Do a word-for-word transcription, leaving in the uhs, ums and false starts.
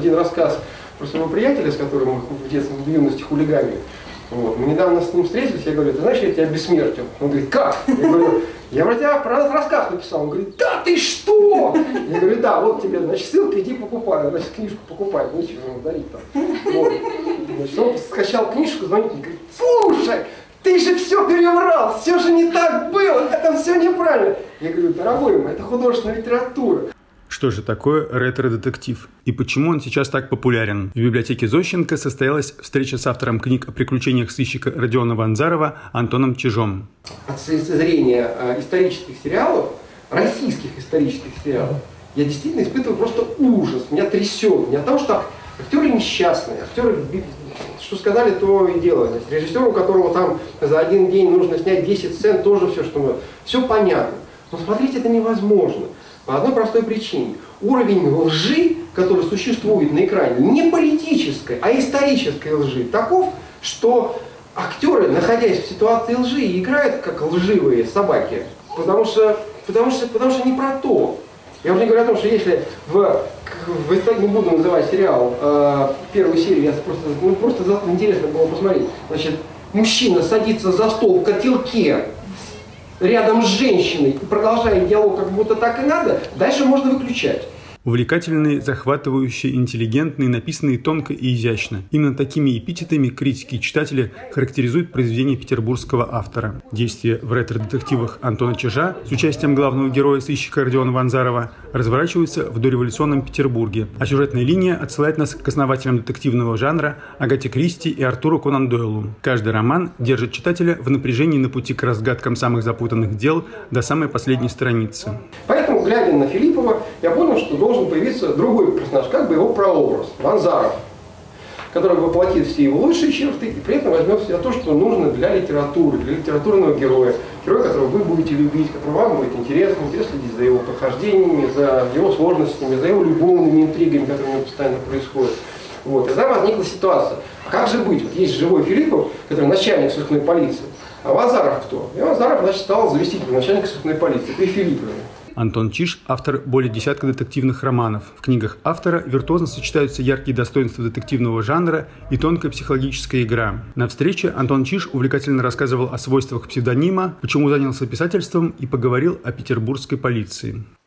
один рассказ про своего приятеля, с которым мы в детстве, в юности хулиганили. Вот. Мы недавно с ним встретились, я говорю, ты знаешь, я тебя бессмертил. Он говорит, как? Я говорю, я про тебя про рассказ написал. Он говорит, да ты что? Я говорю, да, вот тебе, значит, ссылка, иди покупай. Значит, книжку покупай, нечего ему дарить там. Вот. Значит, он скачал книжку, звонит, говорит, слушай, ты же все переврал, все же не так было, это все неправильно. Я говорю, дорогой мой, это художественная литература. Что же такое ретро-детектив? И почему он сейчас так популярен? В библиотеке Зощенко состоялась встреча с автором книг о приключениях сыщика Родиона Ванзарова Антоном Чижом. От зрения э, исторических сериалов, российских исторических сериалов, я действительно испытываю просто ужас. Меня трясет. Не от того, что актеры несчастные, актеры, что сказали, то и делали. Режиссеру, у которого там за один день нужно снять десять сцен, тоже все, что мы... Все понятно. Но смотреть это невозможно. По одной простой причине. Уровень лжи, который существует на экране, не политической, а исторической лжи, таков, что актеры, находясь в ситуации лжи, играют как лживые собаки. Потому что, потому что, потому что не про то. Я уже не говорю о том, что если в, в истории, не буду называть сериал, э, первую серию, я просто, ну, просто интересно было посмотреть. Значит, мужчина садится за стол в котелке, рядом с женщиной, продолжая диалог, как будто так и надо, дальше можно выключать. Увлекательные, захватывающие, интеллигентные, написанные тонко и изящно. Именно такими эпитетами критики и читатели характеризуют произведение петербургского автора. Действия в ретро-детективах Антона Чижа с участием главного героя-сыщика Родиона Ванзарова разворачиваются в дореволюционном Петербурге, а сюжетная линия отсылает нас к основателям детективного жанра Агате Кристи и Артуру Конан Дойлу. Каждый роман держит читателя в напряжении на пути к разгадкам самых запутанных дел до самой последней страницы. Поэтому, глядя на Филиппова, я понял, что должен должен появиться другой персонаж, как бы его прообраз, Ванзаров, который воплотит все его лучшие черты и при этом возьмет все то, что нужно для литературы, для литературного героя. Героя, которого вы будете любить, который вам будет интересно, интересно следить за его похождениями, за его сложностями, за его любовными интригами, которые у него постоянно происходят. Вот. И тогда возникла ситуация. А как же быть? Вот есть живой Филиппов, который начальник сыскной полиции. А Ванзаров кто? И Ванзаров, значит, стал заместителем начальника сыскной полиции при Филиппове. Антон Чиж – автор более десятка детективных романов. В книгах автора виртуозно сочетаются яркие достоинства детективного жанра и тонкая психологическая игра. На встрече Антон Чиж увлекательно рассказывал о свойствах псевдонима, почему занялся писательством и поговорил о петербургской полиции.